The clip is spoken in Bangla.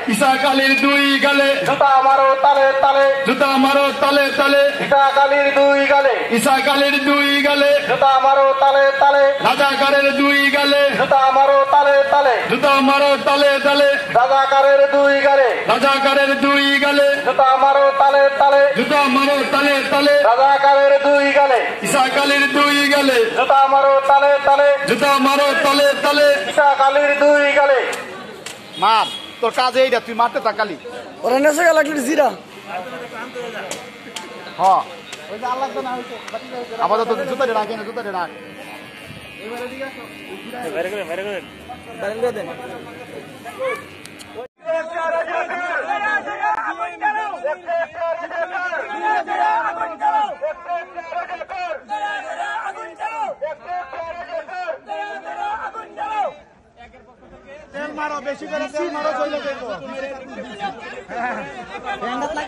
ইসাক আলীর দুই গালে জুতা মারো তালে তালে জুতা মারো তালে তালে ইসাক আলীর দুই গালে ইসাক আলীর দুই গালে জুতা মারো তালে তালে রাজাকারের দুই গালে জুতা মারো তালে তালে জুতা মারো তালে তালে রাজাকারের দুই গালে রাজাকারের দুই গালে জুতা মারো তালে তালে জুতা মারো তালে তালে রাজাকারের দুই গালে ইসাক আলীর দুই গালে জুতা মারো তালে তালে জুতা মারো তালে তালে ইসাক আলীর দুই গালে মার তোর কাজ এইটা তুই মারতে থাকালি ওরা নেশা লাগলে জিরা হ্যাঁ আপাতত জুতা রাখ জুতা রাখ তেল মারো বেশি করে তেল মারো চলে যাবো